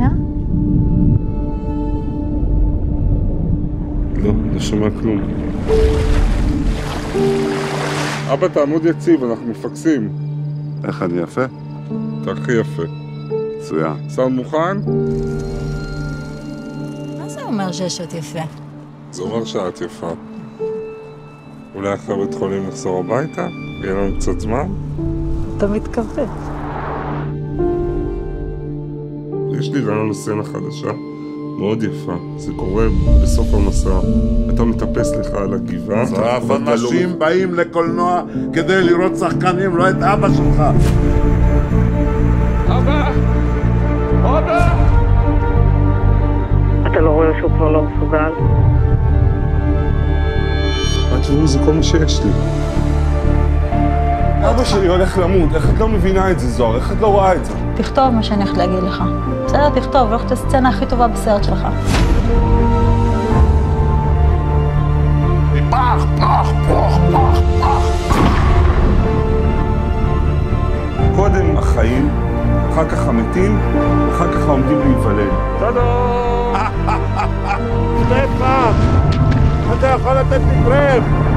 שומע? לא שומע כלום. אבא, תעמוד יציב, אנחנו מפקסים. איך אני יפה? אתה הכי יפה. מצוין. סאונד מוכן? מה זה אומר שיש עוד יפה? זה אומר שאת יפה. אולי אחרי בית חולים נחזור הביתה? יהיה לנו קצת זמן? אתה מתכוון. יש לי רעיון לסצנה חדשה, מאוד יפה. זה קורה בסוף המסע. אתה מטפס לך על הגבעה. זרף אנשים באים לקולנוע כדי לראות שחקנים, לא את אבא שלך. אבא! אבא! אתה לא רואה שהוא כבר לא מסוגל? תראו, זה כל מה שיש לי. אבא שלי הולך למות, איך את לא מבינה את זה, זוהר? איך את לא רואה את זה? תכתוב מה שאני הולכת להגיד לך. בסדר, תכתוב, לא את הסצנה הכי טובה בסרט שלך. פח, פח, פח, פח, פח. קודם החיים, אחר כך המתים, אחר כך העומדים להיוולד. סטפן! אתה יכול לתת לי קרב!